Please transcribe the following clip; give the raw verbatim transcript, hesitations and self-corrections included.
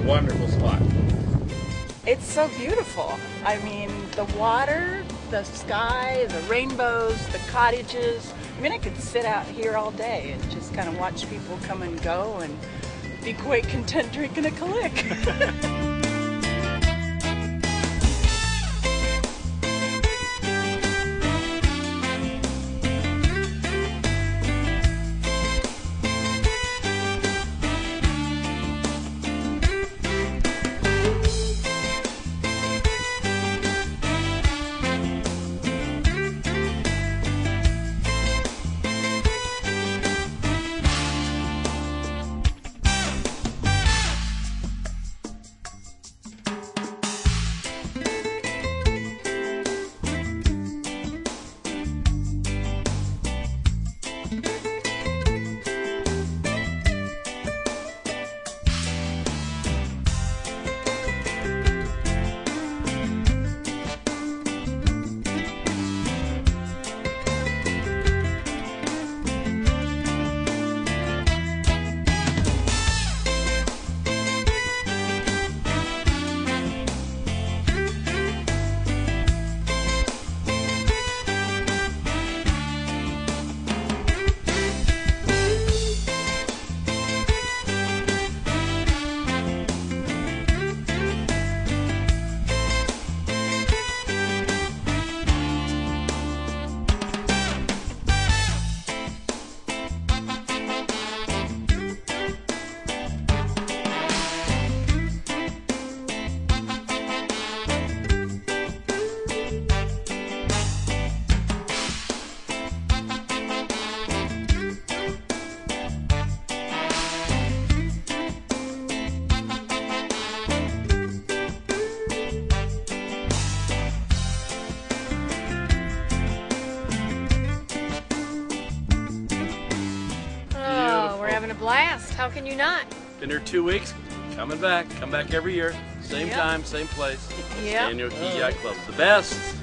wonderful spot. It's so beautiful. I mean, the water, the sky, the rainbows, the cottages. I mean, I could sit out here all day and just kind of watch people come and go and be quite content drinking a Kalik. Having a blast. How can you not? Been here two weeks. Coming back. Come back every year. Same Yep. time, same place. Yeah. Staniel Yacht Club. The best.